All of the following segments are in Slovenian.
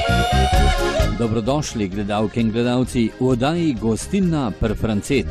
Dobrodošli gledalke in gledalci v oddaji Gostilna pri Francet.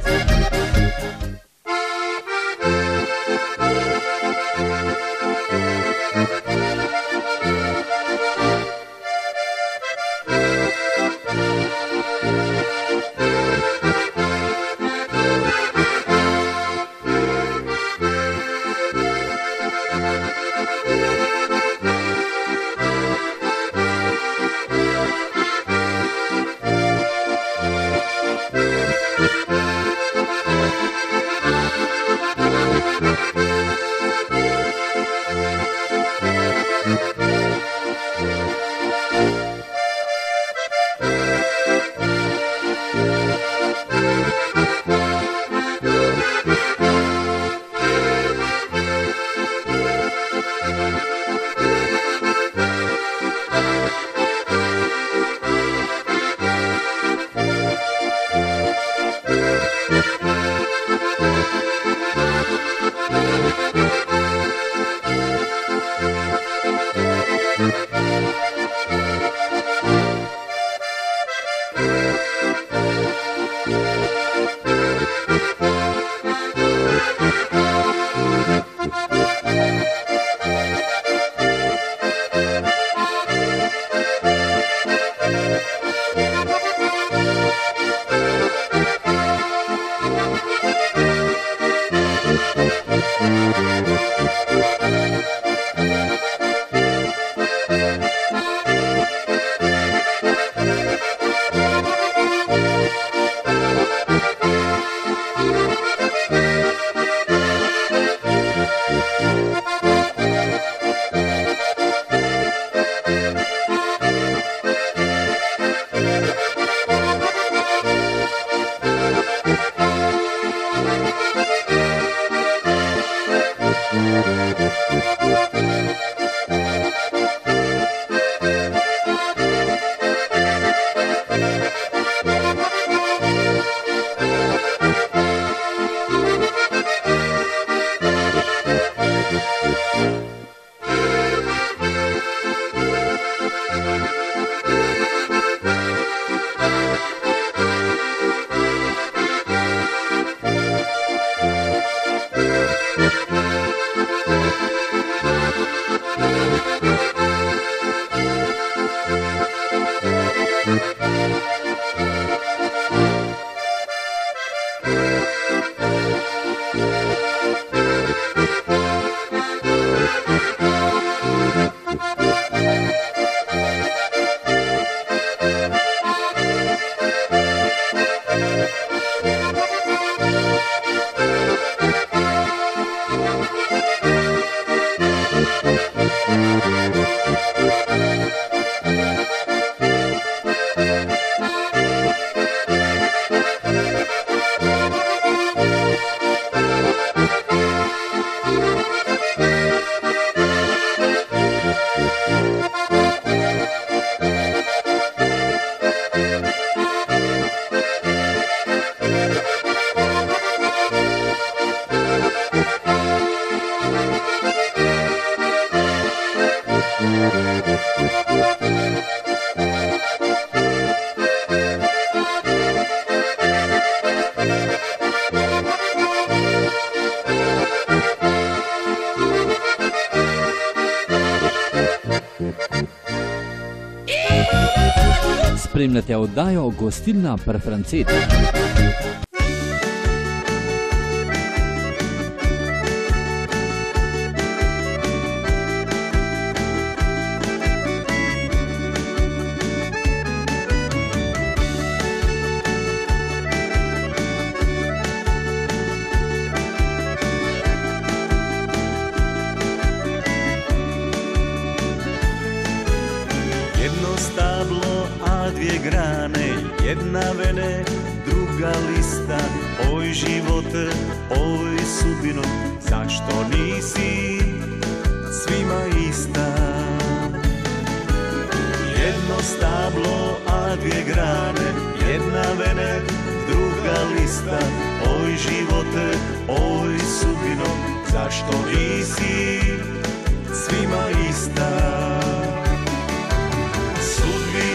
Spremljate oddajo Gostilna pri Francet. Jedno stablo, a dvije grane, jedna vene, druga lista. Oj živote, oj sudbino, zašto nisi svima ista? Jedno stablo, a dvije grane, jedna vene, druga lista. Oj živote, oj sudbino, zašto nisi svima ista? Sudbina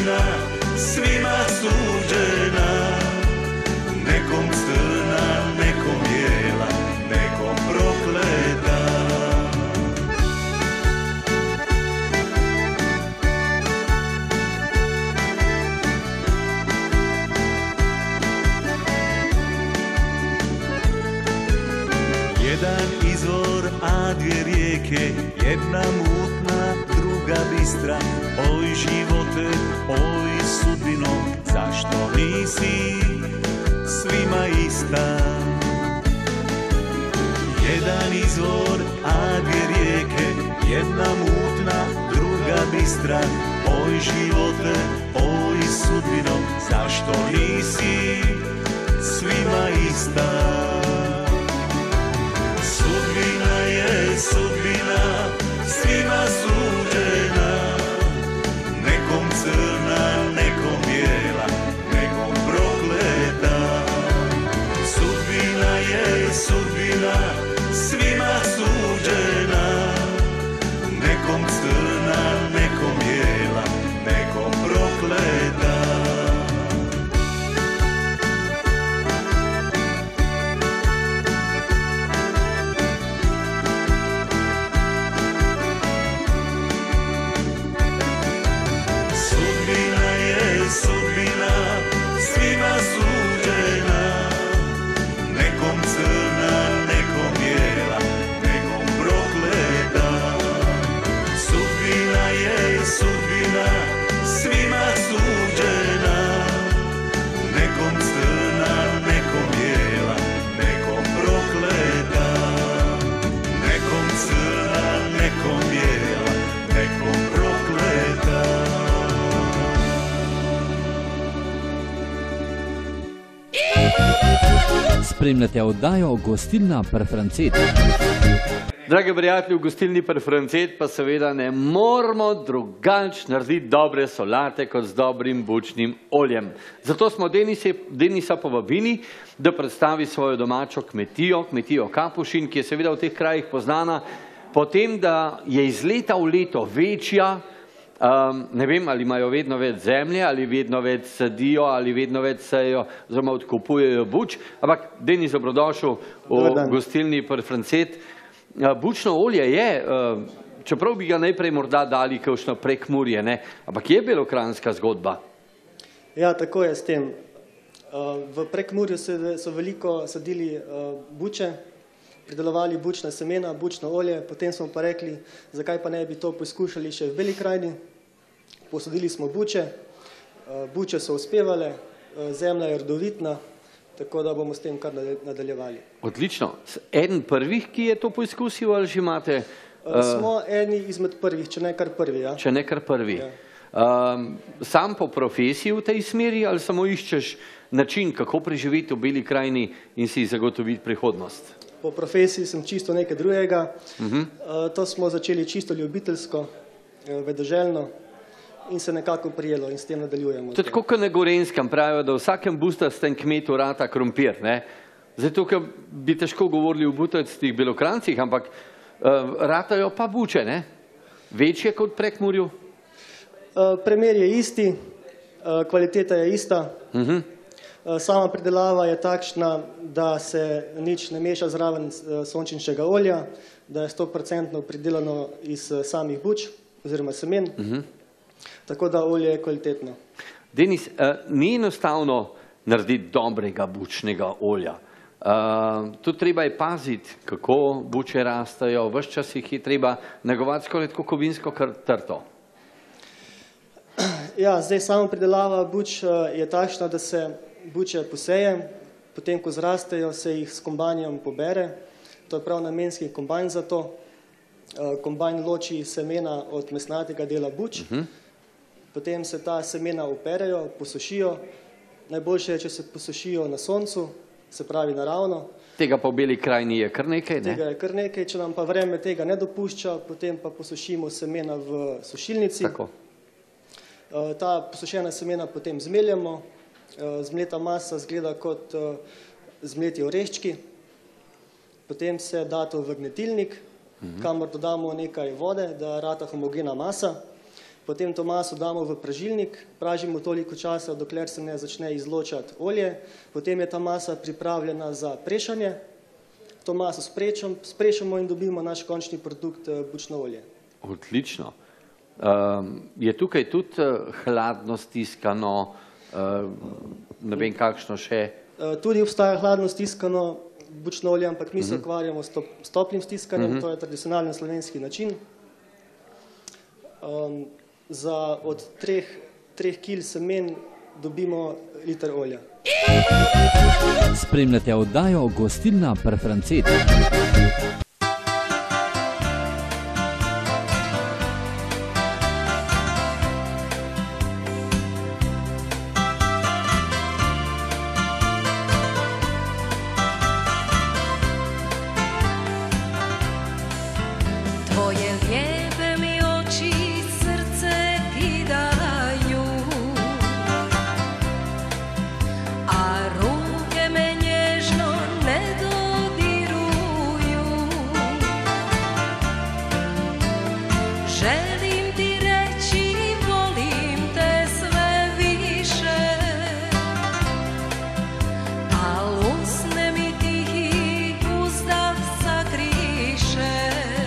sudbina svima suđena, nekom crna, nekom bijela, nekom prokleta. Jedan izvor, a dvije rijeke, jedna mutna, druga bistra. Oj živote, oj sudbino, zašto nisi svima ista? Jedan izvor, a dvije rijeke, jedna mutna, druga bistra. Oj živote, oj sudbino, zašto nisi svima ista? Sudbina je sudbina, svima suđena, nekom crna, nekom bijela, nekom prokleta. Sudbina je sudbina, svima suđena, nekom crna, nekom bijela, nekom prokleta. Spremljate oddajo Gostilna pri Francet. Dragi prijatelji, v Gostilni pri Francet pa seveda ne moramo drugače narediti dobre solate kot z dobrim bučnim oljem. Zato smo Denisa povabili, da predstavi svojo domačo kmetijo Kapušin, ki je seveda v teh krajih poznana po tem, da je iz leta v leto večja. Ne vem, ali imajo vedno več zemlje, ali vedno več sadijo, ali vedno več sejo, oziroma odkupujejo buč. Ampak, Denis, dobrodošel v Gostilni pri Francet. Bučno olje je, čeprav bi ga najprej morda dali kakšno Prekmurje, ne? Ampak je belokranjska zgodba. Ja, tako je s tem. V Prekmurju so veliko sadili buče, pridelovali bučna semena, bučno olje, potem smo pa rekli, zakaj pa ne bi to poskušali še v Beli krajini. Posadili smo buče, buče so uspevale, zemlja je rodovitna, tako da bomo s tem kar nadaljevali. Odlično. Eden prvih, ki je to poizkusil, ali že imate? Smo eni izmed prvih, če ne kar prvi. Ja. Če ne kar prvi. Ja. Sam po profesiji v tej smeri, ali samo iščeš način, kako preživeti v Beli krajini in si zagotoviti prihodnost? Po profesiji sem čisto nekaj drugega. To smo začeli čisto ljubiteljsko, vedoželjno in se nekako prijelo in s tem nadaljujemo. To je tako, kot na Gorenjskem pravijo, da v vsakem bustastem kmetu rata krompir. Zato, ker bi težko govorili o butastih Belokrancih, ampak ratajo pa buče, ne? Večje kot v Prekmurju? Primer je isti, kvaliteta je ista. Sama pridelava je takšna, da se nič ne meša zraven sončničnega olja, da je 100% pridelano iz samih buč oziroma semen, tako da olje je kvalitetno. Denis, ni enostavno narediti dobrega bučnega olja. Tu treba je paziti, kako buče rastajo, ves čas jih je treba negovati skoraj tako kovinsko trto. Ja, zdaj sama pridelava buč je takšna, da se buče poseje, potem ko zrastejo, se jih s kombajnom pobere. To je prav namenski kombajn za to. Kombajn loči semena od mesnatega dela buč, potem se ta semena operejo, posušijo. Najboljše je, če se posušijo na soncu, se pravi naravno. Tega pa v Beli krajini je kar nekaj, ne? Tega je kar nekaj, če nam pa vreme tega ne dopušča, potem pa posušimo semena v sušilnici. Tako. Ta posušena semena potem zmeljemo. Zmleta masa zgleda kot zmleti oreščki. Potem se da to v gnetilnik, kamor dodamo nekaj vode, da rata homogena masa. Potem to maso damo v pražilnik, pražimo toliko časa, dokler se ne začne izločati olje. Potem je ta masa pripravljena za prešanje. To maso sprešamo in dobimo naš končni produkt bučno olje. Odlično. Je tukaj tudi hladno stiskano, ne vem kakšno še? Tudi obstaja hladno stiskano bučno olje, ampak mi se ukvarjamo s toplim stiskanjem, to je tradicionalen slovenski način. Za od 3 kil semen dobimo liter olja. Spremljate oddajo Gostilna pri Francetu. Tvoje lijepe mi oči srce ti daju, a ruke me nježno ne dodiruju. Želim ti reći volim te sve više, al usne mi tihi uzdah sakriše.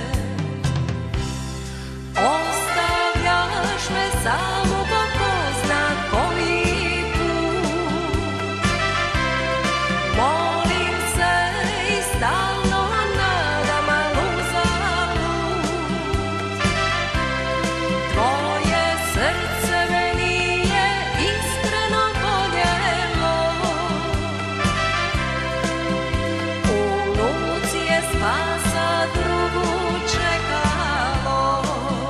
Ostavljaš me samo po ko zna koji put. Molim se i stalno nadam, al uzalud. Tvoje srce me nije iskreno voljelo, u luci je spasa drugu čekalo.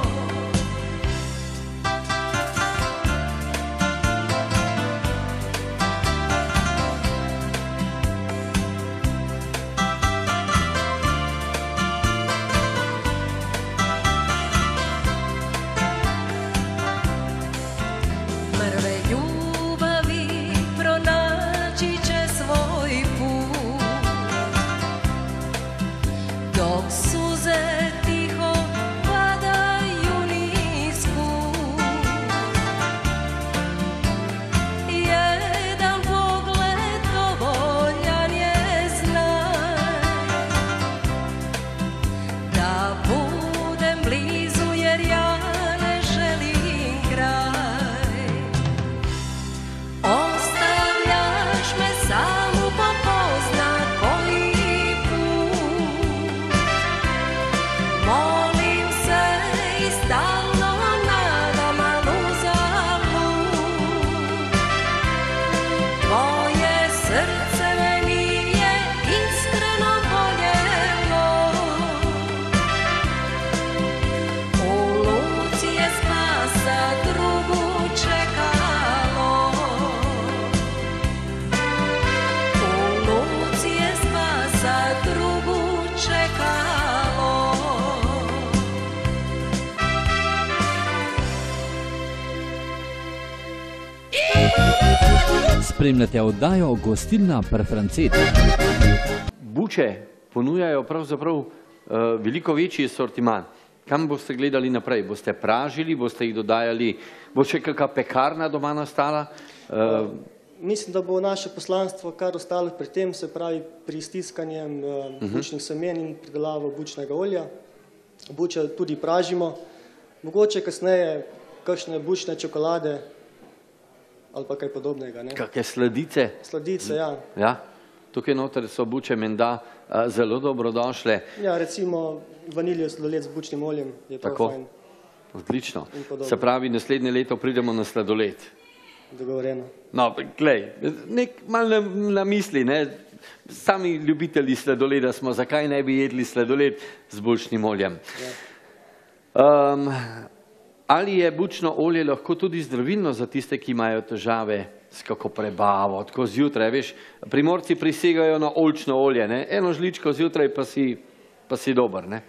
Prve ljubavi pronaći će svoj put, dok suze tiho padaju nisput. Jedan pogled dovoljan je znak da budem blizu, jer ja ne želim kraj. Ostavljaš me samu po ko zna koji put. Molim se i stalno nadam, al uzalud. Tvoje srce me nije iskreno voljelo, u luci je spasa drugu čekalo. U luci je spasa drugu čekalo. Spremljate oddajo Gostilna pri Francetu. Buče ponujajo pravzaprav veliko večji sortiman. Kam boste gledali naprej? Boste pražili, boste jih dodajali, bo še kakšna pekarna doma nastala? Mislim, da bo naše poslanstvo kar ostalo pri tem, se pravi pri stiskanjem bučnih semen in pridelavo bučnega olja. Buče tudi pražimo, mogoče kasneje kakšne bučne čokolade ali pa kaj podobnega. Kakšne sladice? Sladice, ja. Ja? Tukaj noter so buče menda zelo dobrodošle. Ja, recimo vaniljev sladoled z bučnim oljem je prav fajn. Odlično. Se pravi, naslednje leto pridemo na sladoled. Dogovorjeno. No, glej, malo na misli, ne? Sami ljubitelji sladoleda smo, zakaj ne bi jedli sladoled z bučnim oljem? Ali je bučno olje lahko tudi zdravilno za tiste, ki imajo težave s kako prebavo, tako zjutraj, veš, Primorci prisegajo na oljčno olje, ne? Eno žličko zjutraj pa si dober, ne?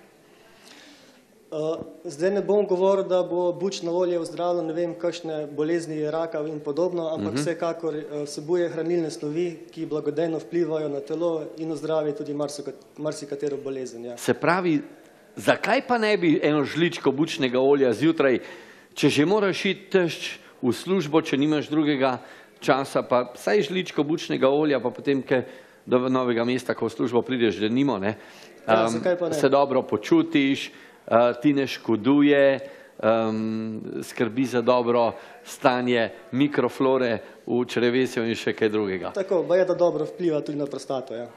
Zdaj ne bom govoril, da bo bučno olje ozdravilo, ne vem, kakšne bolezni, raka in podobno, ampak vsekakor vsebuje hranilne snovi, ki blagodejno vplivajo na telo in ozdravi tudi marsikatero bolezen. Ja. Se pravi, zakaj pa ne bi eno žličko bučnega olja zjutraj Če že moraš iti teč v službo, če nimaš drugega časa, pa vsaj žličko bučnega olja, pa potem, ko do Novega mesta, ko v službo prideš, denimo, ne, zakaj pa ne? se dobro počutiš, ti ne škoduje, skrbi za dobro stanje mikroflore v črevesju in še kaj drugega. Tako, je da dobro vpliva tudi na prostato, ja.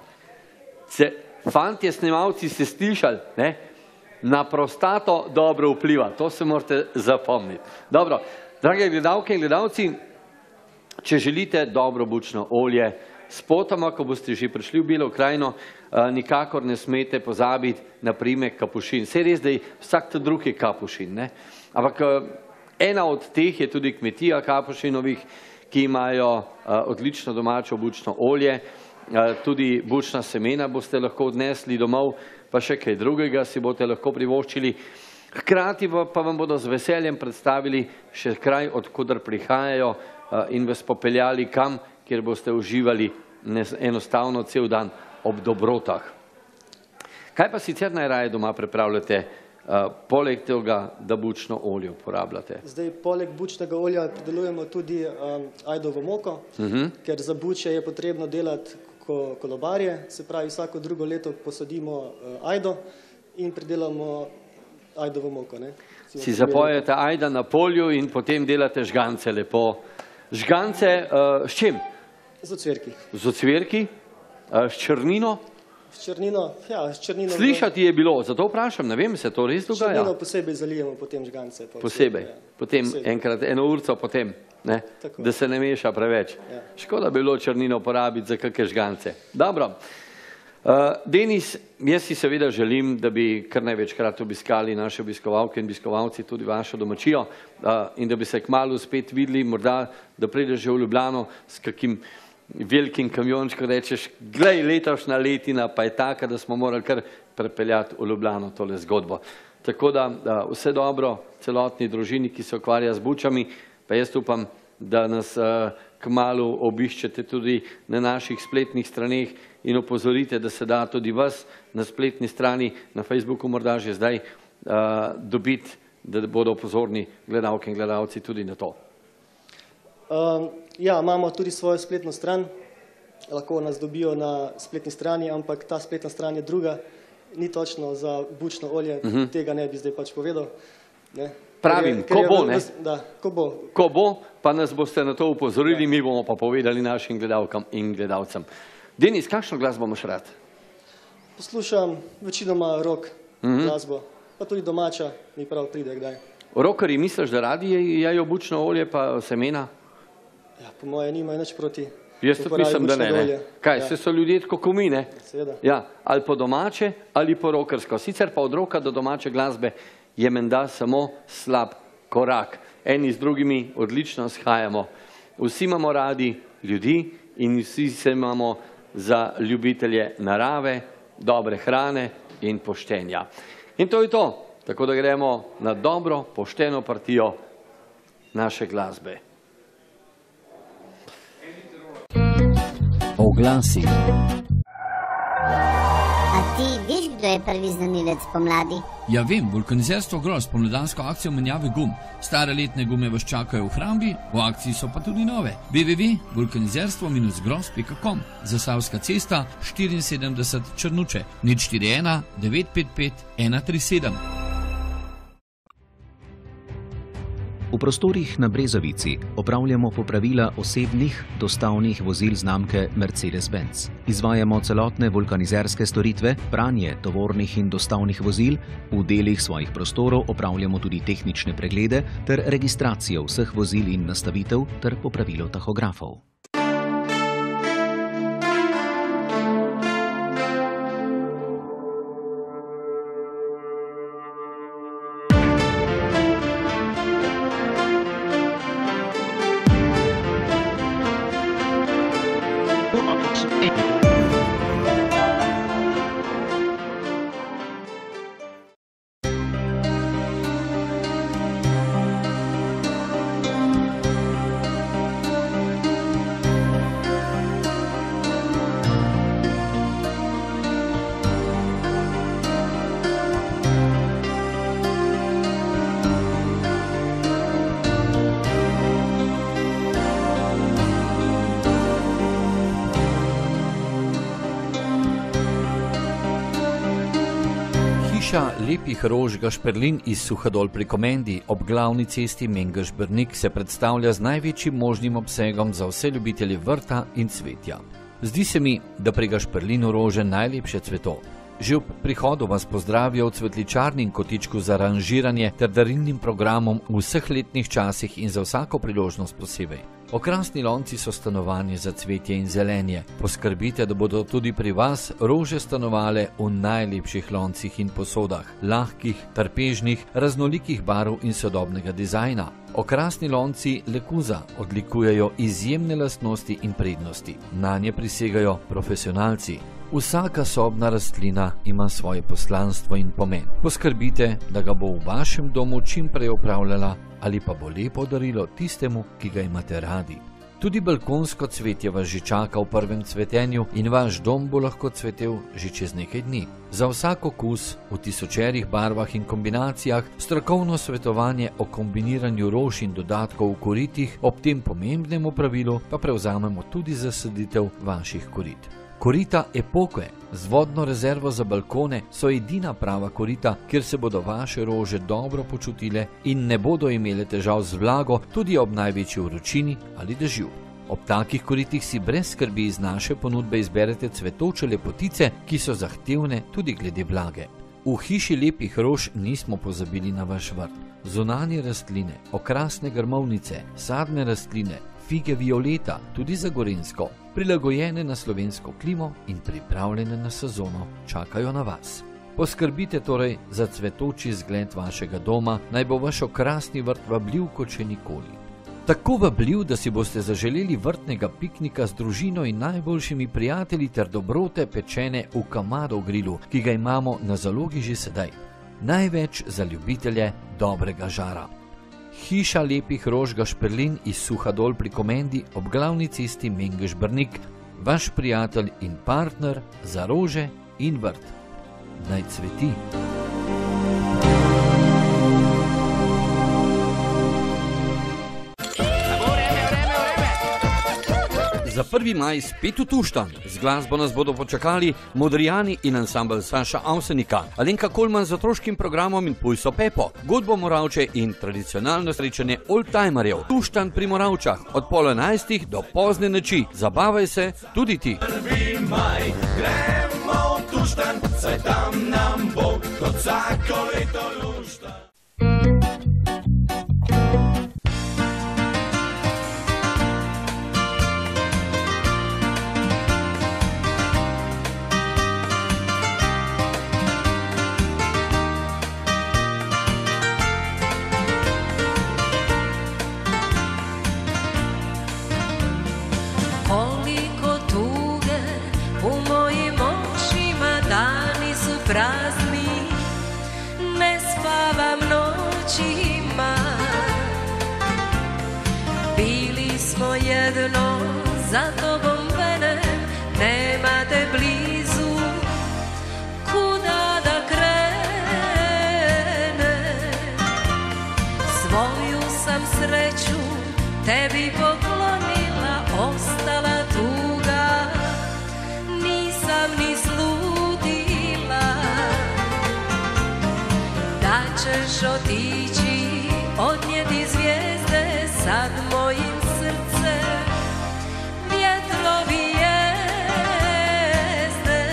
Fantje, snemalci, ste slišali, ne? Na prostato dobro vpliva, to se morate zapomniti. Dobro, drage gledalke in gledalci, če želite dobro bučno olje, spotoma, ko boste že prišli v Belo krajino, nikakor ne smete pozabiti na priimek Kapušin. Saj res, da je vsak drug je Kapušin, ne? Ampak ena od teh je tudi kmetija Kapušinovih, ki imajo odlično domačo bučno olje, tudi bučna semena boste lahko odnesli domov, pa še kaj drugega si boste lahko privoščili. Hkrati pa vam bodo z veseljem predstavili še kraj, odkudar prihajajo in vas popeljali kam, kjer boste uživali enostavno cel dan ob dobrotah. Kaj pa sicer najraje doma pripravljate, poleg tega, da bučno olje uporabljate? Zdaj, poleg bučnega olja pridelujemo tudi ajdovo moko, ker za buče je potrebno delati kolobarje, se pravi vsako drugo leto posadimo ajdo in pridelamo ajdovo moko. Ne? Si zapojete ajda na polju in potem delate žgance lepo. Žgance s čim? Z ocvirki. Z ocvirki? S črnino? S črnino, ja, s črnino. Slišati je bilo, zato vprašam, ne vem, se to res dogaja? Črnino posebej zalijemo potem žgance. Posebej, potem enkrat, eno urco potem, ne? Da se ne meša preveč. Škoda bi bilo črnino porabiti za kakšne žgance. Dobro. Denis, jaz si seveda želim, da bi kar največkrat obiskali naše obiskovalke in obiskovalci tudi vašo domačijo in da bi se kmalu spet videli, morda, da prideš že v Ljubljano s kakim velikim kamiončkom, rečeš, glej, letošnja letina pa je taka, da smo morali kar prepeljati v Ljubljano tole zgodbo. Tako da vse dobro celotni družini, ki se ukvarja z bučami, pa jaz upam, da nas kmalu obiščete tudi na naših spletnih straneh in opozorite, da se da tudi vas na spletni strani, na Facebooku morda že zdaj, dobiti, da bodo pozorni gledalke in gledalci tudi na to. Ja, imamo tudi svojo spletno stran, lahko nas dobijo na spletni strani, ampak ta spletna stran je druga, ni točno za bučno olje, tega ne bi zdaj pač povedal. Pravim, ko bo, ne? Da, ko bo. Ko bo, pa nas boste na to upozorili, mi bomo pa povedali našim gledalkam in gledalcem. Denis, kakšno glasbo imaš rad? Poslušam večinoma rock glasbo, pa tudi domača mi prav pride kdaj. Rockerji, misliš, da radi jejo bučno olje pa semena? Ja, po moje nimajo nič proti. Jaz tudi mislim, da ne. Kaj, se so ljudje tako kot mi, ne? Seveda. Ja, ali po domače, ali po rockersko. Sicer pa od rocka do domače glasbe je menda samo slab korak. Eni z drugimi odlično shajamo. Vsi imamo radi ljudi in vsi se imamo za ljubitelje narave, dobre hrane in poštenja. In to je to. Tako da gremo na dobro, pošteno partijo naše glasbe. Oglasi. A ti veš, kdo je prvi znanilec pomladi? Ja vem, vulkanizerstvo Gros, pomladansko akcijo menjave gum. Stare letne gume vas čakajo v hrambi, v akciji so pa tudi nove. www.vulkanizerstvo-gros.com. Zasavska cesta 74 Črnuče, 041 955 137. V prostorih na Brezovici opravljamo popravila osebnih dostavnih vozil znamke Mercedes-Benz. Izvajamo celotne vulkanizerske storitve, pranje tovornih in dostavnih vozil, v delih svojih prostorov opravljamo tudi tehnične preglede ter registracijo vseh vozil in nastavitev ter popravilo tahografov. Hiša lepih rož Gašperlin iz Suhadol pri Komendi ob glavni cesti Mengeš-Brnik se predstavlja z največjim možnim obsegom za vse ljubitelje vrta in cvetja. Zdi se mi, da pri Gašperlinu rože najlepše cveto. Že ob prihodu vas pozdravijo v cvetličarni in kotičku za aranžiranje ter darilnim programom v vseh letnih časih in za vsako priložnost posebej. Okrasni lonci so stanovanje za cvetje in zelenje. Poskrbite, da bodo tudi pri vas rože stanovale v najlepših loncih in posodah, lahkih, trpežnih, raznolikih barv in sodobnega dizajna. Okrasni lonci Lekuza odlikujejo izjemne lastnosti in prednosti. Nanje prisegajo profesionalci. Vsaka sobna rastlina ima svoje poslanstvo in pomen. Poskrbite, da ga bo v vašem domu čim prej opravljala ali pa bo lepo darilo tistemu, ki ga imate radi. Tudi balkonsko cvetje vas že čaka v prvem cvetenju in vaš dom bo lahko cvetel že čez nekaj dni. Za vsak okus, v tisočerih barvah in kombinacijah, strokovno svetovanje o kombiniranju rož in dodatkov v koritih, ob tem pomembnemu pravilu pa prevzamemo tudi zasaditev vaših korit. Korita epoke z vodno rezervo za balkone so edina prava korita, kjer se bodo vaše rože dobro počutile in ne bodo imele težav z vlago tudi ob največji vročini ali dežju. Ob takih koritih si brez skrbi iz naše ponudbe izberete cvetoče lepotice, ki so zahtevne tudi glede vlage. V hiši lepih rož nismo pozabili na vaš vrt. Zunanje rastline, okrasne grmovnice, sadne rastline, fige violeta, tudi za gorenjsko, prilagojene na slovensko klimo in pripravljene na sezono, čakajo na vas. Poskrbite torej za cvetoči izgled vašega doma, naj bo vaš okrasni vrt vabljiv kot še nikoli. Tako vabljiv, da si boste zaželeli vrtnega piknika z družino in najboljšimi prijatelji ter dobrote pečene v Kamado grilu, ki ga imamo na zalogi že sedaj. Največ za ljubitelje dobrega žara. Hiša lepih rož Gašperlin iz Suhadol pri Komendi ob glavni cesti Mengeš-Brnik, vaš prijatelj in partner za rože in vrt. Naj cveti. Za 1. maj spet v Tuštanj. Z glasbo nas bodo počakali Modrijani in ansambel Saša Avsenika, Alenka Kolman z otroškim programom in Pujso Pepo, Godbo Moravče in tradicionalno srečanje oldtimerjev. Tuštanj pri Moravčah od 10:30 do pozne noči. Zabavaj se tudi ti. 1. maj, gremo v Tuštanj, saj tam nam bo kot vsako leto lušta. Prazni, ne spavam noćima. Bili smo jedno, za tobom mene nema te blizu. Kuda da krene? Svoju sam sreću tebi poklonila, ostala tuga, nisam ni ćeš otići, odnijeti zvijezde sad mojim srcem, vjetrovi jezde.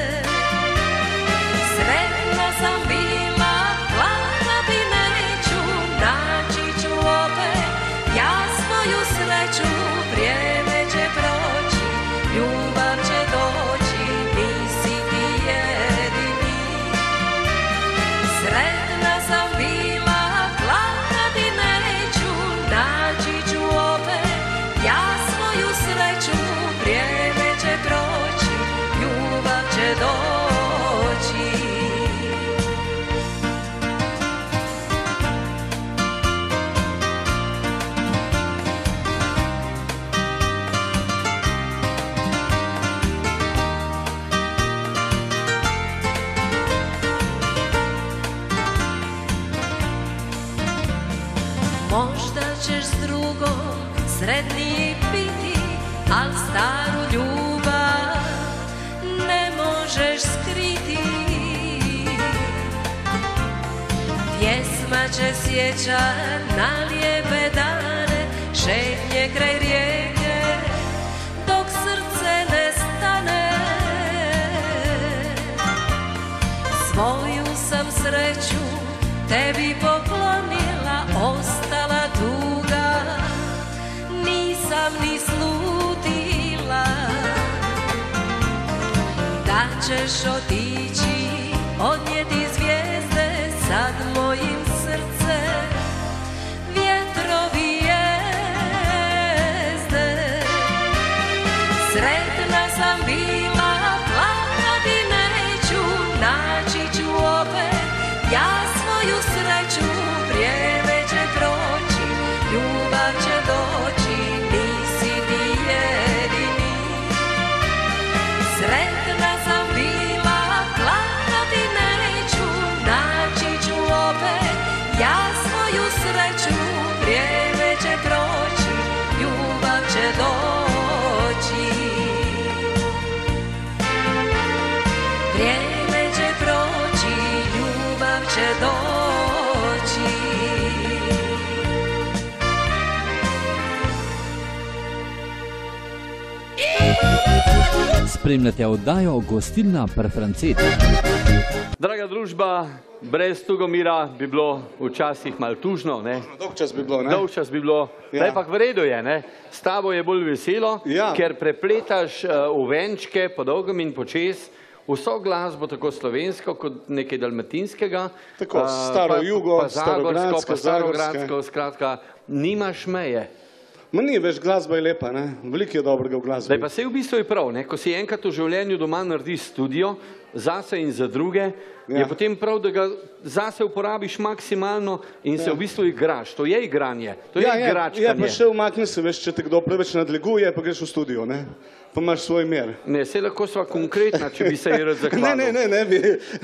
Sretna sam bila, plakati neću, naći ću opet ja svoju sreću. Vrijeme će proći, ljubav će doći, nisi ti jedini. Sretna sam bila, plakati neću, naći ću opet ja svoju sreću. Vrijeme će proći, ljubav će doći. Možda ćeš s drugom sretniji biti, al staru ljubav ne možeš skriti. plače sjeća na lijepe dane, šetnje kraj rijeke, dok srce ne stane. Svoju sam sreću tebi poklonila, ostala tuga, nisam ni slutila. Da ćeš otići, odnijeti zvijezde, sad mojim srcem vjetrovi jezde. Sretna sam bila, plakati neću, naći ću opet ja svoju sreću. Vrijeme će proći, ljubav će doći, nisi ti jedini. Sretna sam bila, plakati neću, naći ću opet ja svoju sreću. Vrijeme će proći, ljubav će doći. Vrijeme će proći, ljubav će doći. Spremljate oddajo Gostilna pri Francetu. Draga družba, brez Tugomira bi bilo včasih malo tužno, ne? Dolgčas bi bilo, ne? Dolgčas bi bilo, Ja. ampak v redu je, ne? S tabo je bolj veselo, Ja. ker prepletaš uvenčke po dolgem in počez, vso glasbo, tako slovensko kot nekaj dalmatinskega. Tako, staro jugo, pa zagorsko, pa starogradsko, starogradsko, skratka, nimaš meje. Ma ni, veš, glasba je lepa, ne? Veliko je dobrega v glasbi. Zdaj pa se v bistvu je prav, ne? Ko si enkrat v življenju doma narediš studio, zase in za druge, je potem prav, da ga zase uporabiš maksimalno in se v bistvu igraš. To je igranje, to je igračkanje. Ja, pa še umakni se, veš, če te kdo preveč nadleguje, pa greš v studio, ne? Pa imaš svoj mer. Ne, se lahko sva konkretna, če bi se ji rad zahvalil. Ne bi.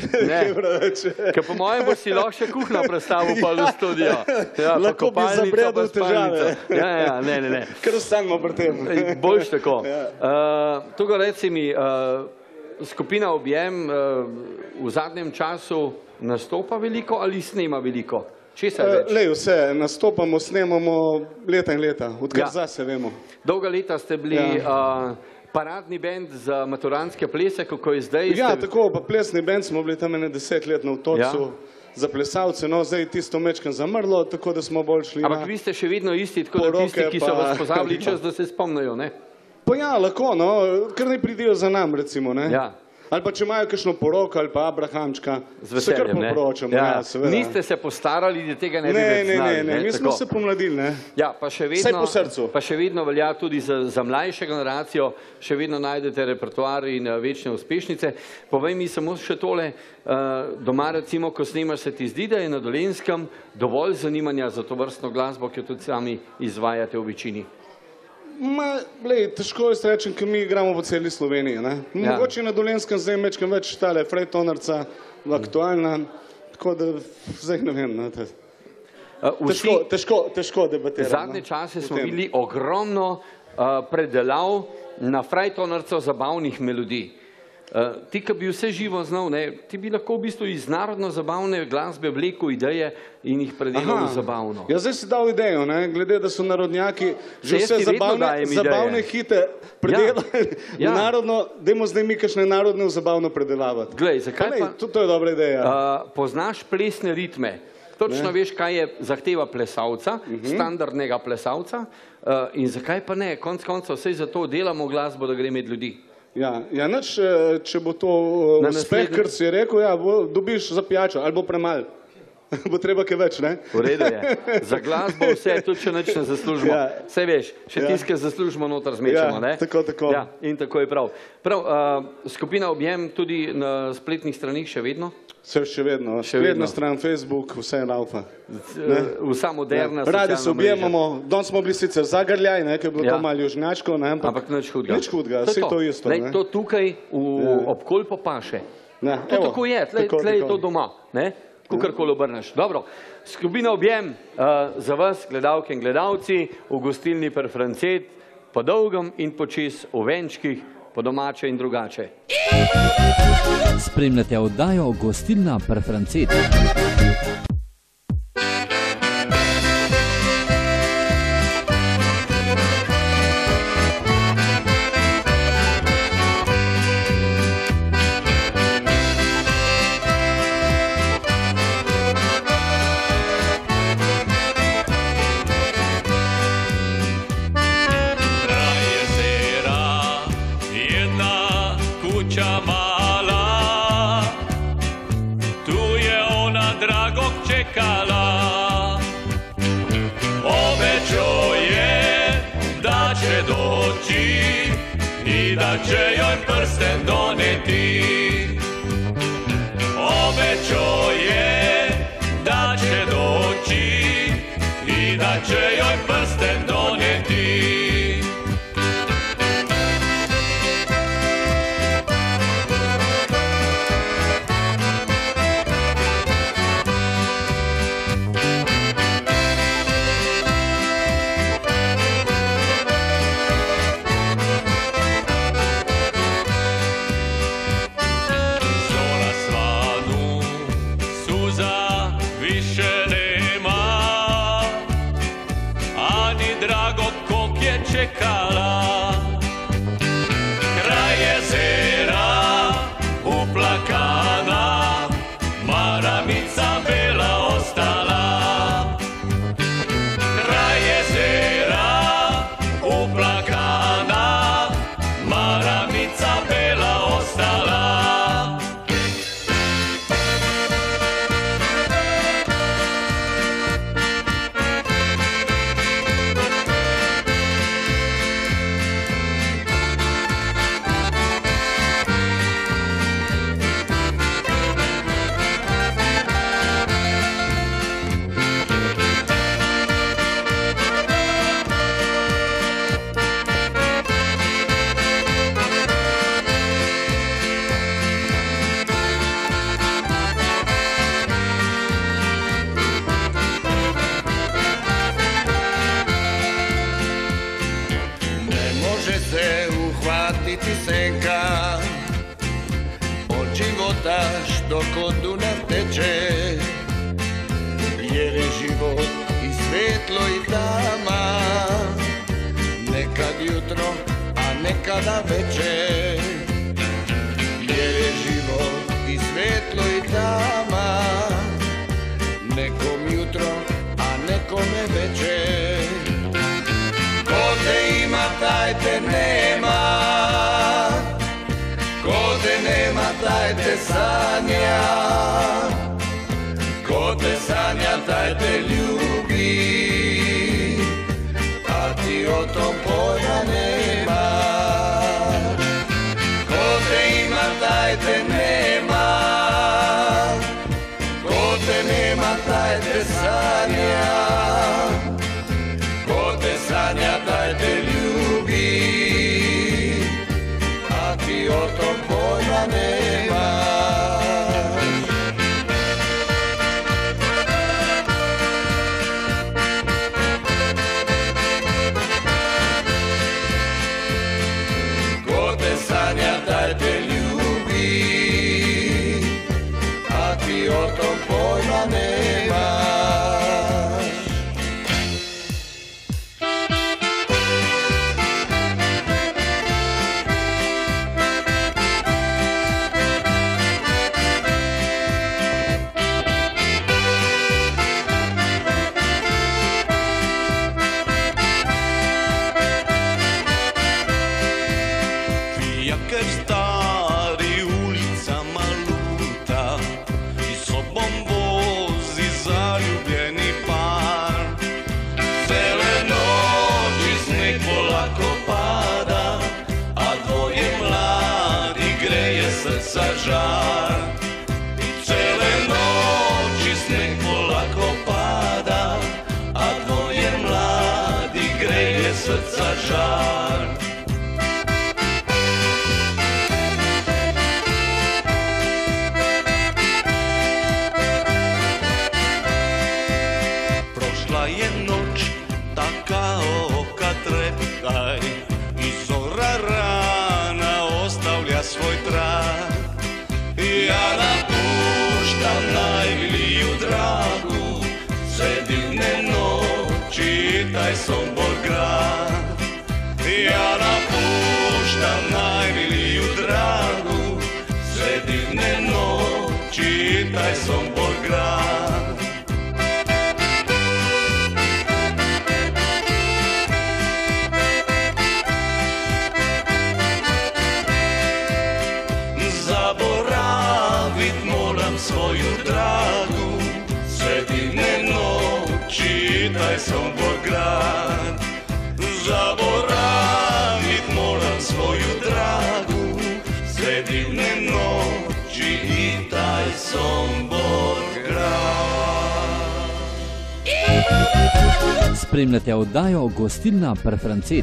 Ker po mojem bo si lahko še kuhno predstavil pa v studio. Ja, lahko bi zabredel težave. Ja, ne. Ker ostanemo pri tem. Boljš tako. Tukaj reci mi, skupina Objem v zadnjem času nastopa veliko ali snema veliko? Česa več? Lej, vse, nastopamo, snemamo leta in leta, odkar zase vemo. Dolga leta ste bili paradni bend za maturantske plese, kako je zdaj? Ja, tako, pa plesni bend smo bili tam 10 let na otočcu za plesalce, no zdaj tisto mečkam zamrlo, tako da smo bolj šli na... Ampak vi ste še vedno isti, tako da tisti, ki so vas pozabili čas, da se spomnijo, ne? Pa ja, lahko, no, kar ne pridijo za nam, recimo, ne? Ja. Ali pa če imajo kakšno poroko ali pa Abrahamčka, z veseljem, ne? Ja, seveda. Niste se postarali, da tega ne bi več znali. Ne, mi smo se pomladili, ne? Ja, pa še vedno, vsaj po srcu. Pa še vedno velja tudi za mlajšo generacijo, še vedno najdete repertoar in večne uspešnice. Povej mi samo še tole, doma recimo, ko snemaš, se ti zdi, da je na Dolenjskem dovolj zanimanja za to vrstno glasbo, ki jo tudi sami izvajate v večini? Lej, težko je rečem, ker mi igramo v celi Sloveniji, ne? Mogoče na Dolenjskem zdaj mečkam več tale frajtonarca, aktualna, tako da zdaj ne vem, ne? Težko debatiram. Zadnje čase smo videli ogromno predelav na frajtonarcev zabavnih melodij. Ti, ki bi vse živo znal, ti bi lahko v bistvu iz narodno zabavne glasbe vlekel ideje in jih predelal zabavno. Ja, zdaj si dal idejo, glede, da so narodnjaki že vse zabavne hite predelali narodno, dajmo zdaj mi kakšne narodne v zabavno predelavati. Glej, zakaj pa? To je dobra ideja. Poznaš plesne ritme. Točno veš, kaj je zahteva plesalca, standardnega plesalca in zakaj pa ne, konc koncev vse zato delamo glasbo, da gre med ljudi. Ja, nič, če bo to uspeh, kar si je rekel, dobiš za pijačo, ali bo premal. Bo treba kaj več, ne? V redu je. Za glasbo vse, tudi če nič ne zaslužimo. Vse veš, še tiske zaslužimo noter zmečemo, ne? Tako. Ja, in tako je prav. Prav, skupina Objem tudi na spletnih stranih še vedno? Še vedno. Spletna stran, Facebook, vse je laufa. Vsa moderna socialna mreža. Radi se objemamo, danes smo bili sicer zagrljaj, ker je bilo to malo južnjačko, ampak nič hudega. Nič hudega, vse to isto. To tukaj ob Kolpo paše. To tako je, tle je to doma, kakorkoli obrneš. Dobro, skupina Objem za vas, gledalke in gledalci, v gostilni pri Francet, po dolgem in počez v venčkih, po domače in drugače. Spremljate oddajo Gostilna pri Francetu. i da će joj prsten doneti. Obećao je da će doći i da će joj prsten doneti. Čekala kraj jezera uplakana, maramica bela ostala. Kraj jezera uplakana, maramica bela ostala. Se uhvatiti senka od života što kod Dunav teče, jer je život i svetlo i tama, nekad jutro, a nekada večer. Jer je život i svetlo i tama, nekom jutro, a nekome večer. Ko te ima, taj te nema, ko te nema, taj te sanja, ko te sanja, taj te ljubi, a ti o tom pojma nemaš. Ko te ima, taj te nema, ko te nema, taj te sanja, sanja, taj te ljubi, a ti o tom pojma nemaš. Ko te sanja, taj te ljubi, a ti o tom pojma nemaš. Stari ulicama luta i sobom vozi zaljubljeni par. Cele noći sneg polako pada, a dvoje mladi greje srca žar. Cele noći sneg polako pada, a dvoje mladi greje srca žar. Je noć takao kad treptaj i zora rana ostavlja svoj trag. Ja napuštam najmiliju dragu, sve divne noći i taj Sombor grad. Ja napuštam najmiliju dragu, sve divne noći i taj Sombor grad. Svoju dragu, sve divne noći, taj Sombor grad. Zaboravit moram svoju dragu. Spremljate oddajo Gostilna Prefrancet.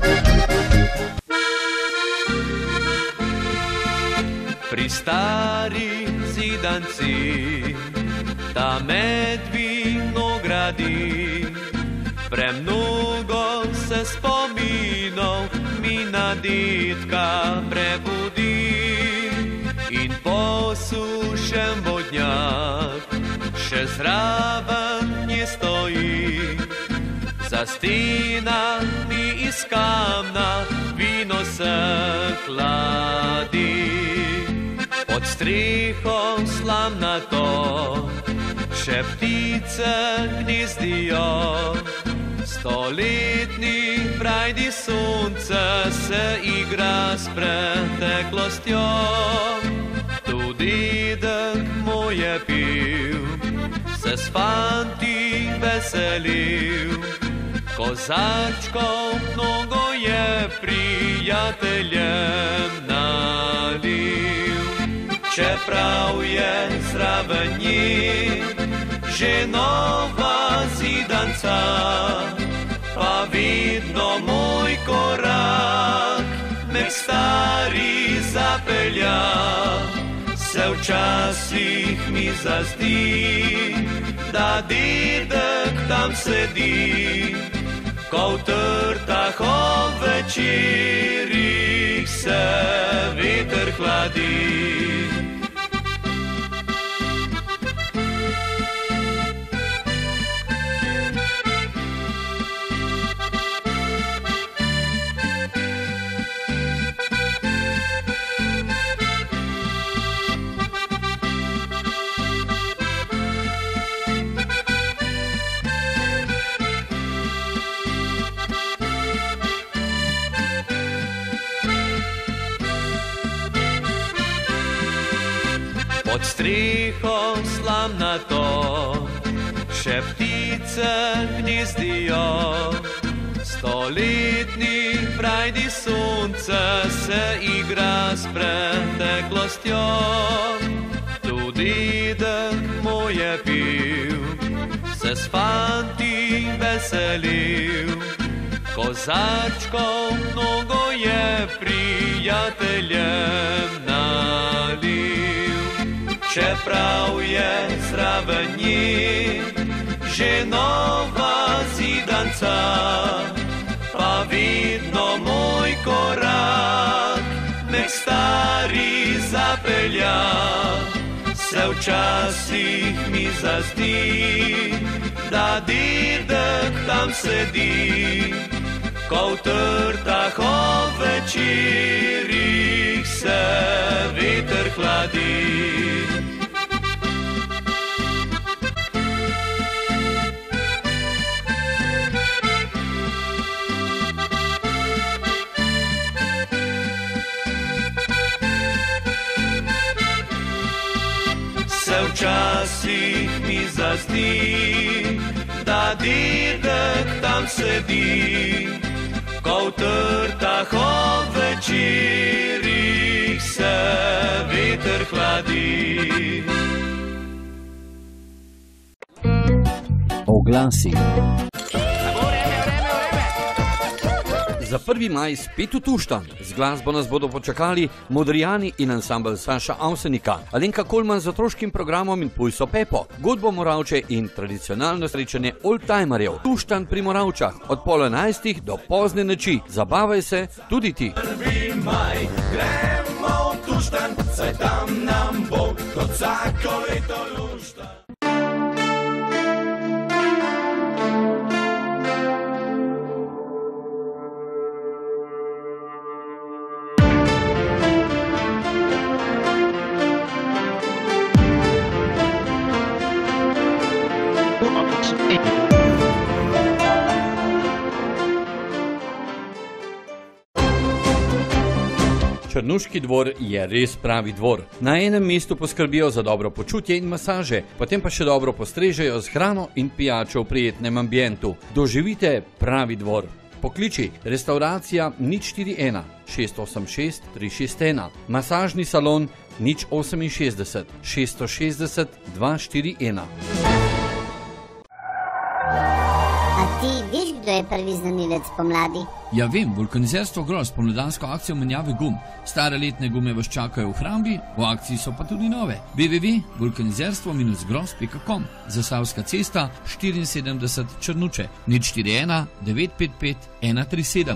Pri stari zidanci, ta med vinogradi, premnogo se spominov mi na dedka prebudi. In posušen vodnjak še zraven nje stoji, za stenami iz kamna vino se hladi. Pod streho slamnato še ptice gnezdijo, stoletni prajdi sonce se igra s preteklostjo. Tu dedek moj je pil, se s fanti veselil, kozarčkov mnogo je prijateljem nalil. Čeprav je zraven njih že nova zidanca, pa vidno moj korak me k stari zapelja. Se včasih mi zazdi, da dedek tam sedi, ko v trtah o večerih se veter hladi. Pod streho slamnato še ptice gnezdijo, stoletni prajdi sonce se igra s preteklostjo. Tu dedek moj je pil, se s fanti veselil, kozarčkov mnogo je prijateljem nalil. Čeprav je zraven njih že nova zidanca, pa vidno moj korak me k stari zapelja. Se včasih mi zazdi, da dedek tam sedi, ko v trtah o večerih se veter hladi. Se včasih mi zazdi, da dedek tam sedi, ko v trtah o večerih se veter hladi. Oglasi. Za 1. maj spet v Tuštanj. Z glasbo nas bodo počakali Modrijani in ansambel Saša Avsenika, Alenka Kolman z otroškim programom in Pujso Pepo, Godbo Moravče in tradicionalno srečanje oldtimerjev. Tuštanj pri Moravčah od 10:30 do pozne noči. Zabavaj se tudi ti. 1. maj, gremo v Tuštanj, saj tam nam bo kot vsako leto lušta. Črnuški dvor je res pravi dvor. Na enem mestu poskrbijo za dobro počutje in masaže, potem pa še dobro postrežejo z hrano in pijačo v prijetnem ambientu. Doživite pravi dvor. Pokliči restauracija 041 686 361, masažni salon 068 660 241. A ti veš, kdo je prvi znanilec pomladi? Ja, vem, vulkanizerstvo Gros, pomladansko akcijo menjave gum. Stare letne gume vas čakajo v hrambi, v akciji so pa tudi nove. www.vulkanizerstvo-gros.com, Zasavska cesta 74 Črnuče, 041 955 137.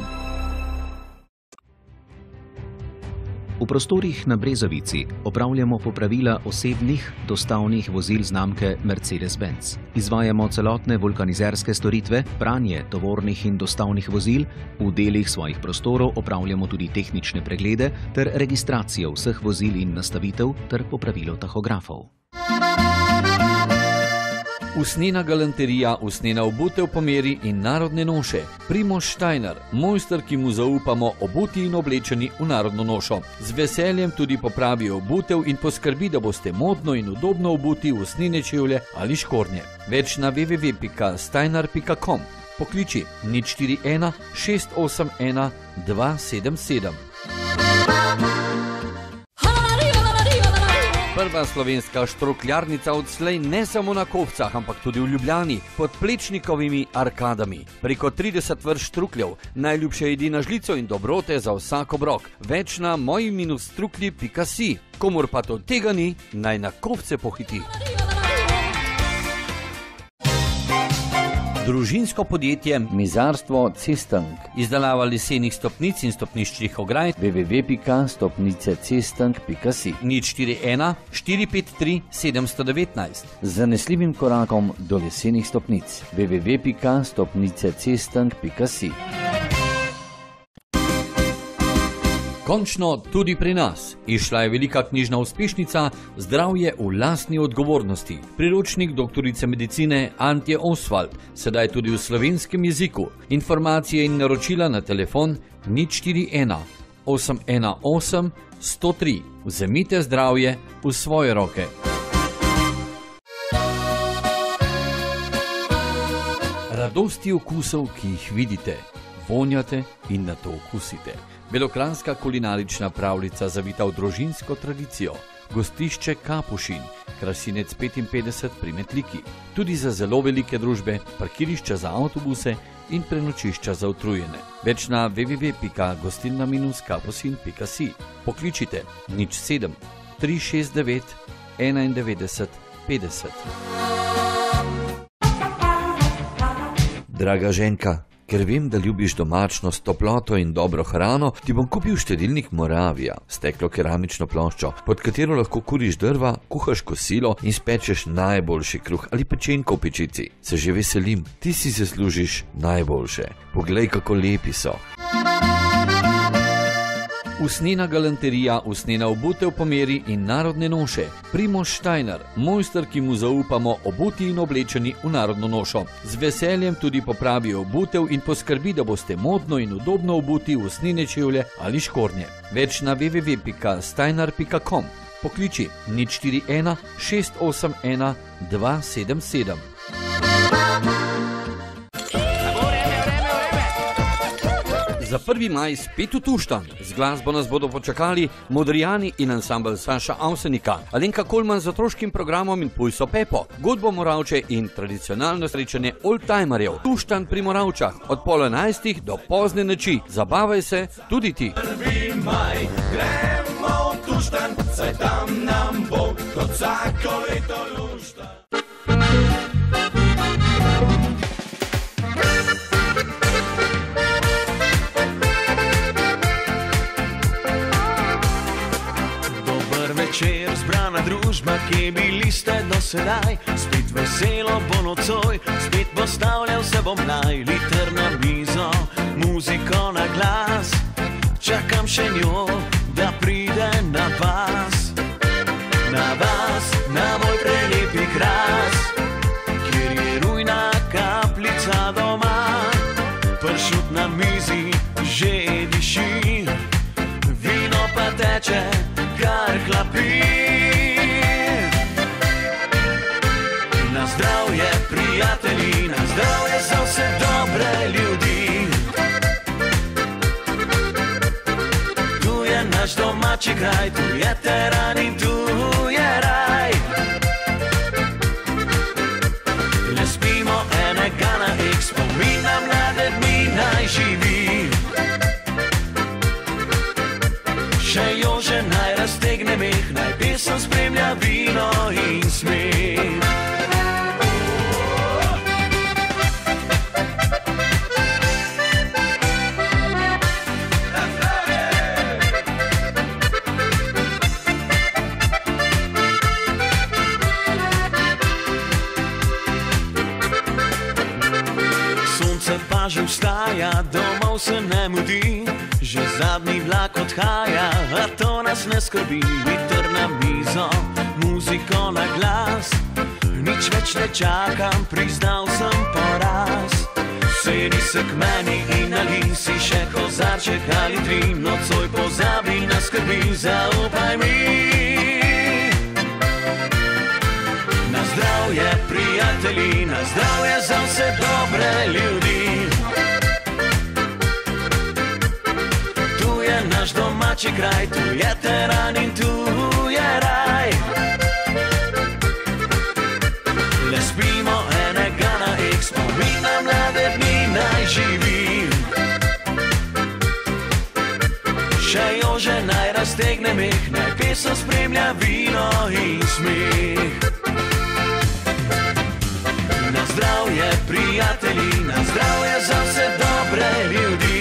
V prostorih na Brezovici opravljamo popravila osebnih dostavnih vozil znamke Mercedes-Benz. Izvajamo celotne vulkanizerske storitve, pranje tovornih in dostavnih vozil, v delih svojih prostorov opravljamo tudi tehnične preglede ter registracijo vseh vozil in nastavitev ter popravilo tahografov. Usnjena galanterija, usnjena obutev po meri in narodne noše. Primož Štajner, mojster, ki mu zaupamo obuti in oblečeni v narodno nošo. Z veseljem tudi popravi obutev in poskrbi, da boste modno in udobno obuti v usnjene čevlje ali škornje. Več na www.stajnar.com. Pokliči 041 681 277. Prva slovenska štrokljarnica odslej ne samo na Kovcah, ampak tudi v Ljubljani, pod Plečnikovimi arkadami. Preko 30 vrst štrukljev, najljubše jedi na žlico in dobrote za vsak obrok. Več na moji-strukli.si. Komur pa to tega ni, naj na Kovce pohiti. Družinsko podjetje Mizarstvo Cestank. Izdelava lesenih stopnic in stopniščnih ograj www.stopnicecestank.si 041 453 719. Z zanesljivim korakom do lesenih stopnic www.stopnicecestank.si. Končno tudi pri nas. Izšla je velika knjižna uspešnica Zdravje v lastni odgovornosti. Priročnik doktorice medicine Antje Oswald, sedaj tudi v slovenskem jeziku. Informacije in naročila na telefon 041 818 103. Vzemite zdravje v svoje roke. Radosti okusov, ki jih vidite, vonjate in na to okusite. Belokranjska kulinarična pravljica zavita v družinsko tradicijo. Gostišče Kapušin, Krasinec 55 pri Metliki. Tudi za zelo velike družbe, parkirišča za avtobuse in prenočišča za utrujene. Več na www.gostilna-kapusin.si. Pokličite 07 369 91 50. Draga ženka, ker vem, da ljubiš domačnost, toploto in dobro hrano, ti bom kupil štedilnik Moravia, steklo keramično ploščo, pod katero lahko kuriš drva, kuhaš kosilo in spečeš najboljši kruh ali pečenko v pečici. Se že veselim, ti si zaslužiš najboljše. Poglej, kako lepi so. Usnjena galanterija, usnjena obutev po meri in narodne noše. Primož Štajner, mojster, ki mu zaupamo obuti in oblečeni v narodno nošo. Z veseljem tudi popravi obutev in poskrbi, da boste modno in udobno obuti v usnjene čevlje ali škornje. Več na www.stajnar.com. Pokliči 041 681 277. Za 1. maj spet v Tuštanj. Z glasbo nas bodo počakali Modrijani in ansambel Saša Avsenika, Alenka Kolman z otroškim programom in Pujso Pepo, Godbo Moravče in tradicionalno srečanje oldtimerjev. Tuštanj pri Moravčah od 10:30 do pozne noči. Zabavaj se tudi ti. 1. maj, gremo v Tuštanj, saj tam nam bo kot vsako leto lušta. Večer, zbrana družba, kje bili ste do sedaj, spet veselo bo nocoj, spet postavljal se bom naj, liter na mizo, muziko na glas, čakam še njo, da pride na vas, na moj prelepi kras, kjer je rujna kapljica doma, pršut na mizi že diši, vino pa teče, kar hlapi. Na zdravje, prijatelji, na zdravje za vse dobre ljudi. Tu je naš domači kraj, tu je teran in tu je raj. Le spimo enega na X, spomin na mlade dni. Še Jože naj raztegne meh, naj pesem spremlja vino in smeh. Že vstaja, domov se ne mudi, že zadnji vlak odhaja, a to nas ne skrbi. Liter na mizo, muziko na glas, nič več ne čakam, priznal sem poraz. Sedi se k meni in nalij si še kozarček ali tri, nocoj pozabi na skrbi, zaupaj mi. Na zdravje, prijatelji, na zdravje za vse dobre ljudi. Naš domači kraj, tu je teran in tu je raj. Le spimo enega na X, spomin na mlade dni naj živi. Še Jože naj raztegne meh, naj pesem spremlja vino in smeh. Na zdravje, prijatelji, na zdravje za vse dobre ljudi.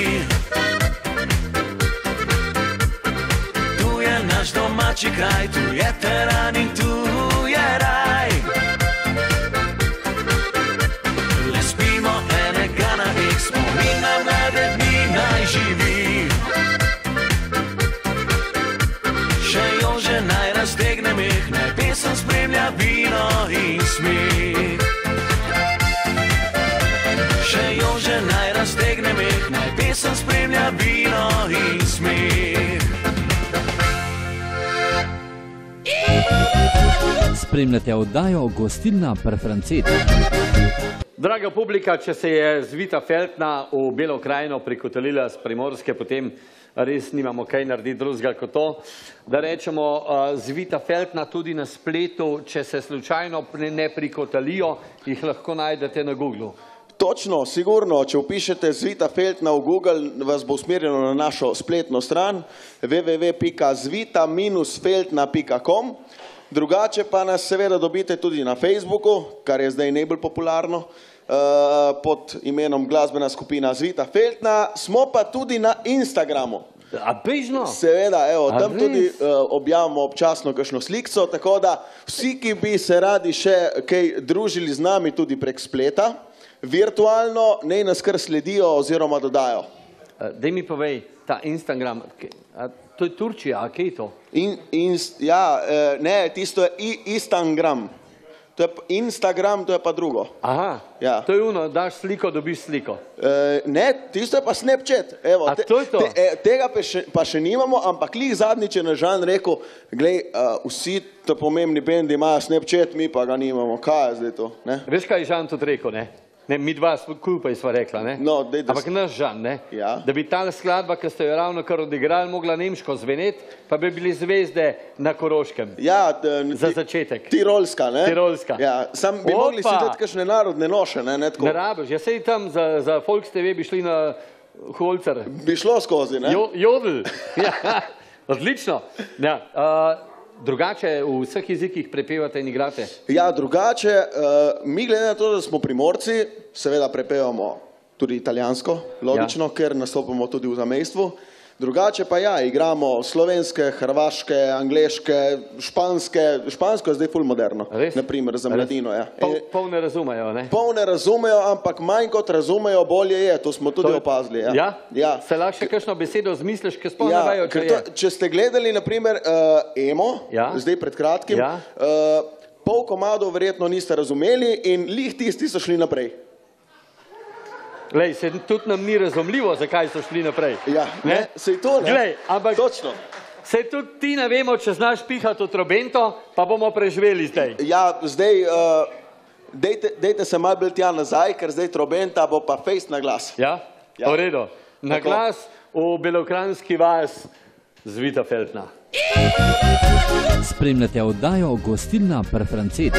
Naš domači kraj, tu je teran in tu je raj. Le spimo enega na X, spomin na mlade dni naj živi. Še Jože naj raztegne meh, naj pesem spremlja vino in smeh. Še Jože naj raztegne meh, naj pesem spremlja vino in smeh. Spremljate oddajo Gostilna pri Francetu. Draga publika, če se je Zvita Feltna v Belo krajino prikotalila z Primorske, potem res nimamo kaj narediti drugega kot to, da rečemo Zvita Feltna tudi na spletu, če se slučajno ne prikotalijo, jih lahko najdete na Googlu. Točno, sigurno, če upišete Zvita Feltna v Google, vas bo usmerjeno na našo spletno stran www.zvita-feltna.com. Drugače pa nas seveda dobite tudi na Facebooku, kar je zdaj najbolj popularno, pod imenom glasbena skupina Zvita Feltna. Smo pa tudi na Instagramu. A bežno? Seveda, evo, tam tudi objavimo občasno kakšno slikco, tako da vsi, ki bi se radi še kaj družili z nami tudi prek spleta, virtualno naj nas kar sledijo oziroma dodajo. Daj mi povej, ta Instagram, to je Turčija, a kaj je to? Ja, ne, tisto je Instagram. To je Instagram, to je pa drugo. Aha, to je ono, daš sliko, dobiš sliko. Ne, tisto je pa Snapchat. A to je to? Tega pa še nimamo, ampak lih zadnjič je na Žan rekel, glej, vsi to pomembni bendi imajo Snapchat, mi pa ga nimamo. Kaj je zdaj to? Veš, kaj je Žan tudi rekel, ne? Ne, mi dva skupaj sva rekla, ne? Ampak naš Žan, ne? Da bi ta skladba, ki ste jo ravno kar odigrali, mogla nemško zveneti, pa bi bili zvezde na Koroškem. Ja. Za začetek. Tirolska, ne? Tirolska. Ja, sam bi mogli si dati kakšne narodne noše, ne? Ne rabiš, ja sej tam za Folks TV bi šli na Holcer. Bi šlo skozi, ne? Jodl. Ja, odlično. Ja, drugače v vseh jezikih prepevate in igrate? Ja, drugače, mi glede na to, da smo Primorci, seveda prepevamo tudi italijansko, logično, ker nastopamo tudi v zamejstvu. Drugače pa ja, igramo slovenske, hrvaške, angleške, špansko je zdaj ful moderno, naprimer za mladino. Polne razumejo, ne? Polne razumejo, ampak manj kot razumejo, bolje je, to smo tudi opazili. Ja? Se lahko še kakšno besedo zmisliš, ki sploh ne vejo, če je? Če ste gledali, naprimer, Emo, zdaj pred kratkim, pol komadov verjetno niste razumeli in lih tisti so šli naprej. Glej, se tudi nam ni razumljivo, zakaj so šli naprej. Ja, sej to, ne? Glej, ampak točno. Sej tudi ti ne vemo, če znaš pihati v trobento, pa bomo preživeli zdaj. Ja, zdaj, dejte se malo bolj tja nazaj, ker zdaj trobenta bo pa fejst na glas. Ja? V redu. Na glas v Belokranjski vas Zvita Feltna. Spremljate oddajo Gostilna pri Francetu.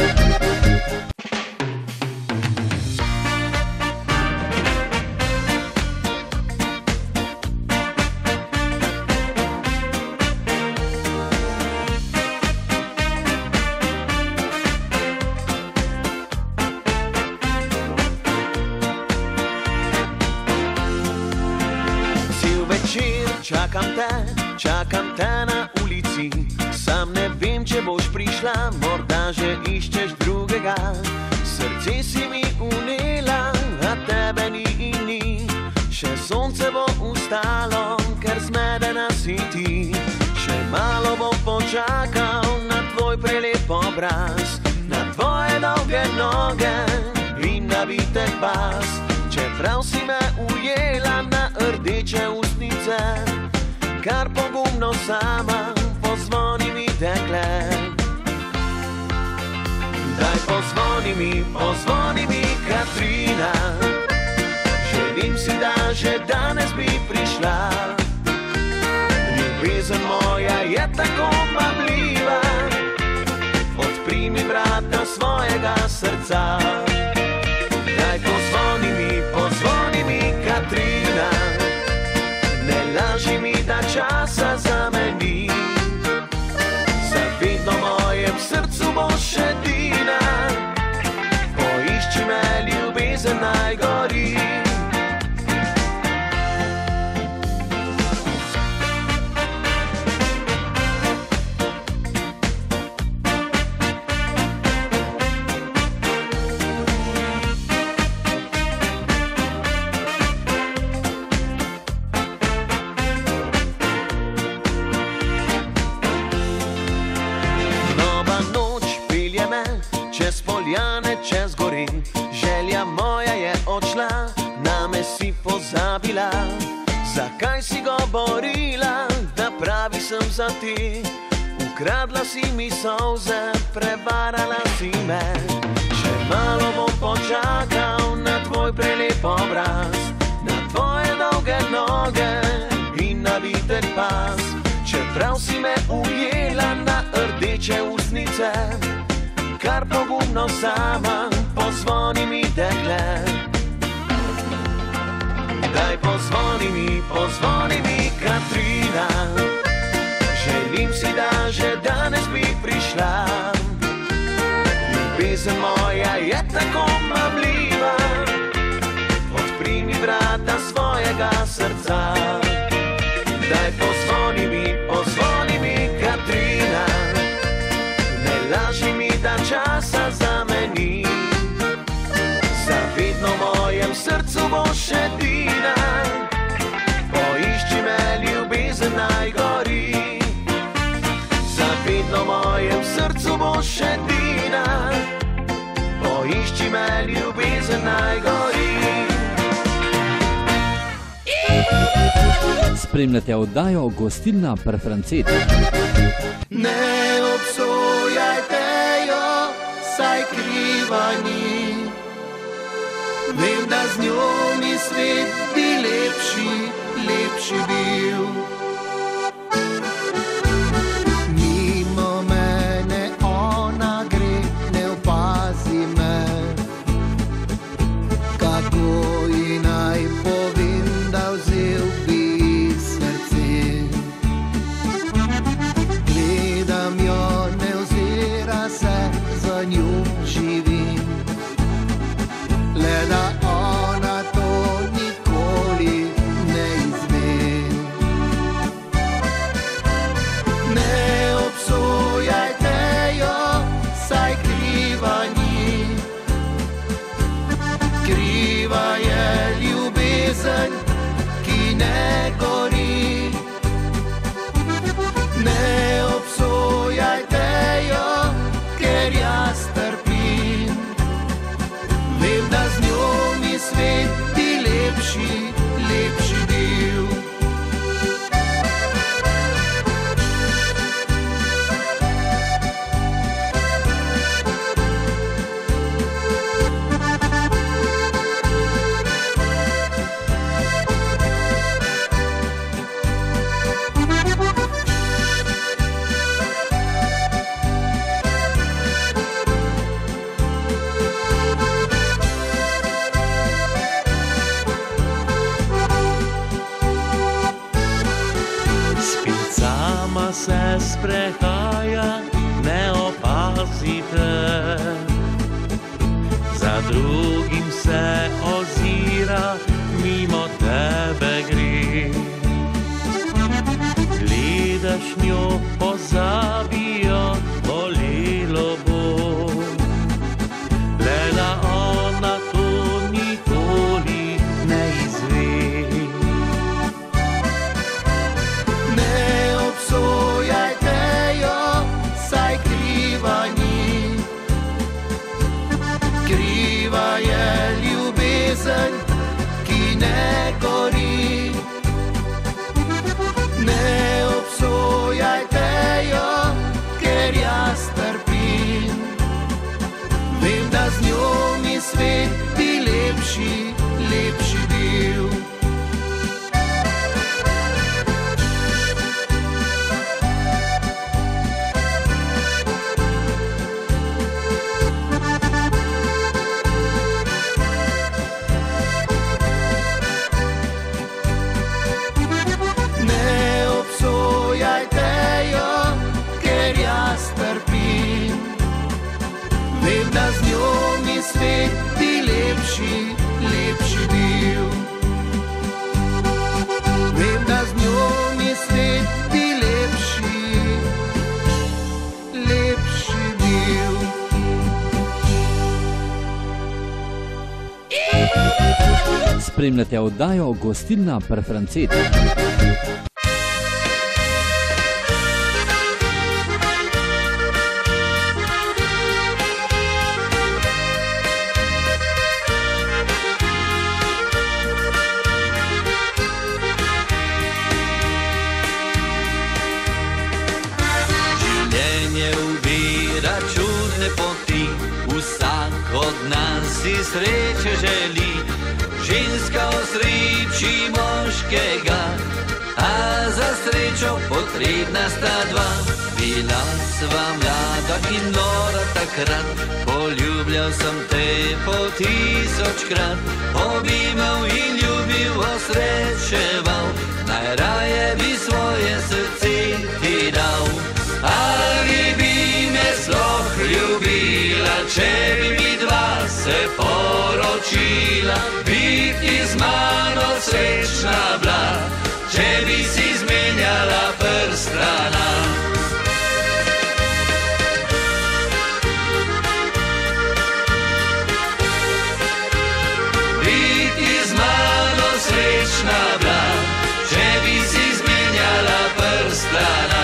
čakam te na ulici. Sam ne vem, če boš prišla, morda že iščeš drugega. Srce si mi unela, a tebe ni in ni. Še sonce bo ustalo, ker zmedena si ti. Še malo bom počakal na tvoj prelep obraz, na tvoje dolge noge in nabitek pas. Čeprav si me ujela na rdeče ustnice, kar pogumno sama pozvoni mi, dekle. Daj pozvoni mi, Katrina. Želim si, da že danes bi prišla. Ljubezen moja je tako mabljiva, odpri mi vrata svojega srca. Daj pozvoni mi, Katrina. Ne laži mi, da časa za me ni. Zavedno mojem srcu boš edina. Poišči me, ljubezen naj gori. Čez poljane, čez gori, želja moja je odšla, name si pozabila. Zakaj si govorila, da pravi sem za ti? Ukradla si mi solze, prevarala si me. Še malo bom počakal na tvoj prelep obraz, na tvoje dolge noge in nabitek pas. Čeprav si me ujela na rdeče ustnice, kar pogumno sama pozvoni mi, dekle. Daj pozvoni mi, Katrina. Želim si, da že danes bi prišla. Ljubezen moja je tako mabljiva, odpri mi vrata svojega srca. Daj pozvoni mi, Katrina. Ne laži mi, da časa za me ni. Zavedno mojem srcu boš edina. Poišči me, ljubezen naj gori. Zavedno mojem srcu boš edina. Poišči me, ljubezen naj gori. Spremljate oddajo Gostilna pri Francetu. Ne obsojajte jo, saj kriva ni. Vem, da z njo mi svet bi lepši bil. Mimo mene ona gre, ne opazi me. Kako ji naj povem, da vzel bi srce. Gledam jo, ne ozira se, za njo živim. Le da ona to nikoli ne izve. Ne obsojajte jo, saj kriva ni. Kriva je ljubezen, ki ne gori. Ne obsojajte jo, ker jaz trpim. Vem, da z njo mi svet bi lepši bil. Se sprehaja, ne opazite, za drugim se ozira, mimo tebe gre. daš njo pozabijo, bolelo bo. Lela ona to nikoli ne izve. Ne obsojajte jo, saj kriva ni. Kriva je ljubezen, ki ne gori. Ne obsojajte jo, ker jaz trpim. Vem, da z njo mi svet bi lepši, lepši bil. Ne obsojajte jo, ker jaz trpim. Vem, da z njo mi svet bi lepši, lepši bil. Vem, da z njo mi svet bi lepši, lepši bil. Spremljate oddajo Gostilna pri Francetu. Življenje ubira čudne poti, vsak od nas si sreče želi. Ženska osreči moškega, a za srečo potrebna sta dva. Bila sva mlada in nora takrat, poljubljal sem te po 1000krat. Objemal in ljubil, osrečeval, najraje bi svoje srce ti dal. Ali bi me sploh ljubila, če bi mi dva se poročila? Biti z mano srečna bila, če bi si zmenjala prstana. Biti z mano srečna bila, če bi si zmenjala prstana.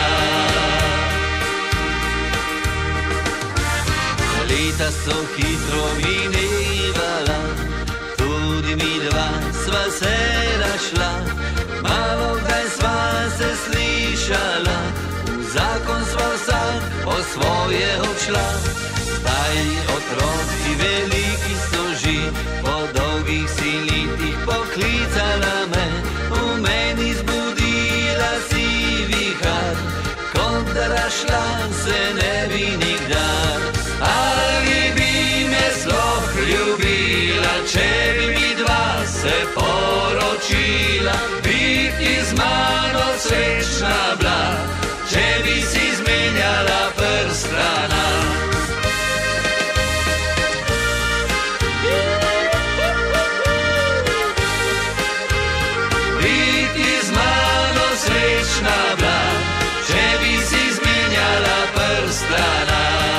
Leta so hitro minevala, tudi mi dva sva se našla. Malo kdaj sva se slišala, v zakon sva vsak po svoje odšla. Zdaj otroci veliki so že, po dolgih silitih poklicala me. V meni zbudila si vihar, kot da rašla se ne bi nikdar. Ali bi me sploh ljubila, če bi mi dva se poročila? Biti z mano srečna bila, če bi si zmenjala prstana. Biti z mano srečna bila, če bi si zmenjala prstana.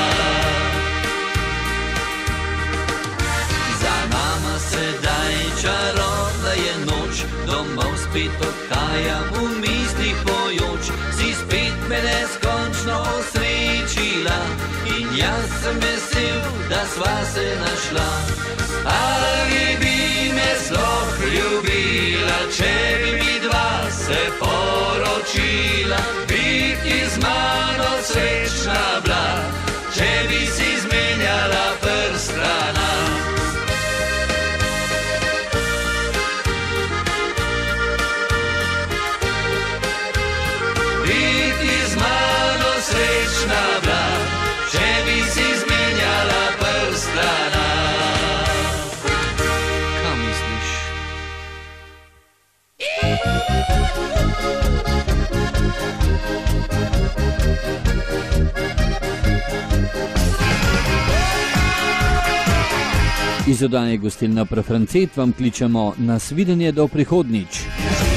Sedaj čarobna je noč, domov spet odhajam, v mislih pojoč. Si spet me neskončno osrečila in jaz sem vesel, da sva se našla. Ali bi me sploh ljubila, če bi mi dva se poročila? Biti z mano srečna bila, če bi si zmenjala prstana. Biti z mano srečna bila, če bi si zmenjala prstana. Kaj misliš? Iz oddaje Gostilna pri Francet vam kličemo na svidenje do prihodnjič.